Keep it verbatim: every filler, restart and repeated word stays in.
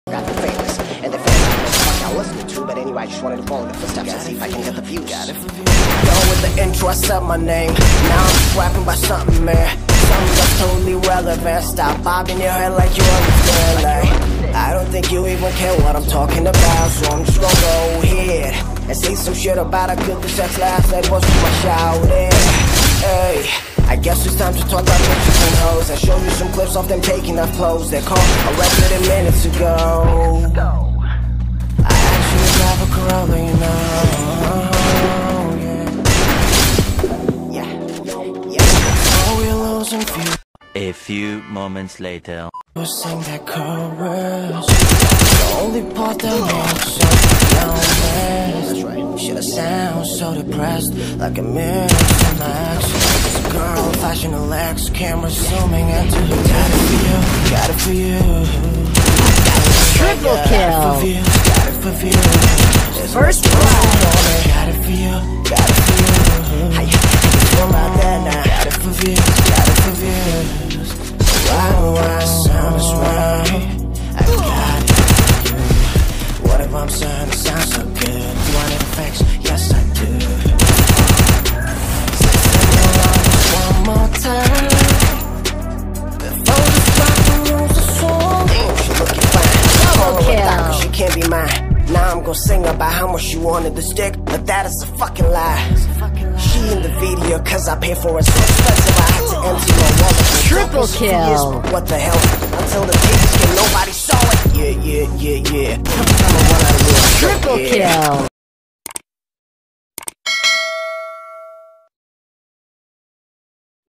got the famous, and the famous fuck I listened to, but anyway, I just wanted to follow the footsteps and see if I can get the views. Done with the intro, I said my name. Now I'm just rapping about something, man. Something that's totally relevant. Stop bobbing your head like you understand, like I don't think you even care what I'm talking about, so I'm just gonna go ahead and say some shit about how good the sex last night was with my shouting. Hey, I guess it's time to talk about bitches and hoes. I show you some clips of them taking off clothes. They called a record a minutes ago. I actually drive a Corolla, you know. Yeah, yeah, yeah. Oh, we're losing few. A few moments later. We'll sing that chorus. The only part that makes us lonely. That's right. Should've sound so depressed, like a mirror to max. It's a girl, flashing her legs, camera zooming into her. Got it for you, got it for you. Triple kill. Got it for views, got it for views. First blood. Got it for you, got it for you. How you feel about that now? Got it for views, got it for views. Why do I sound this right? I got it for you. Whatever I'm saying, it sounds so good. Do I need effects? Yes, I do. So sing along just one more time before the clock moves the song. Damn, she looking fine. Double kill. Cause she can't be mine. Now I'm gonna sing about how much she wanted the stick, but that is a fucking lie. She in the video cause I paid for it so expensive I had to empty my wallet. Triple kill. Years, what the hell? Until the tapes came, nobody saw it. Yeah, yeah, yeah, yeah. Triple kill.